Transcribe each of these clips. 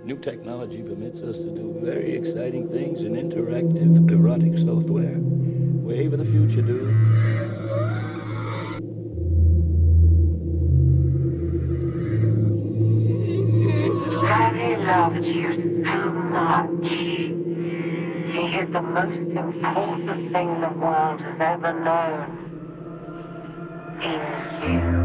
New technology permits us to do very exciting things in interactive, erotic software. Wave of the future, dude. Daddy loved you so much. He hid the most important thing the world has ever known. In you.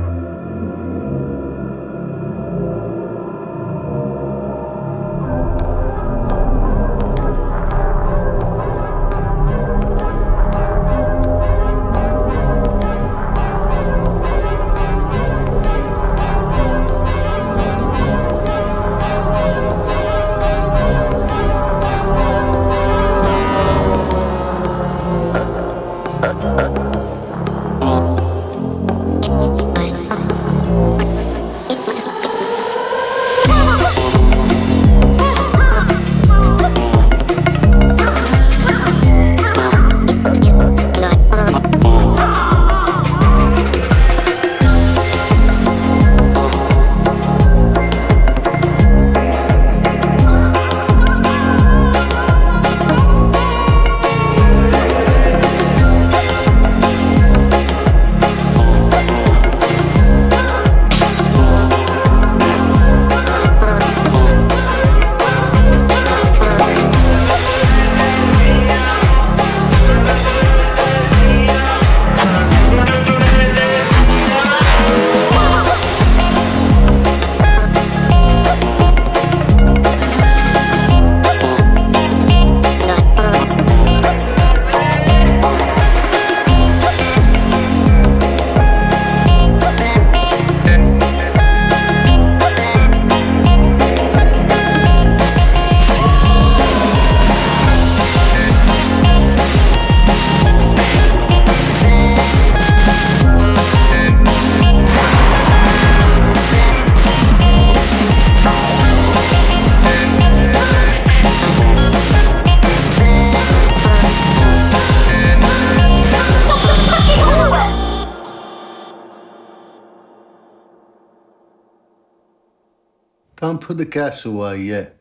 Don't put the gas away yet.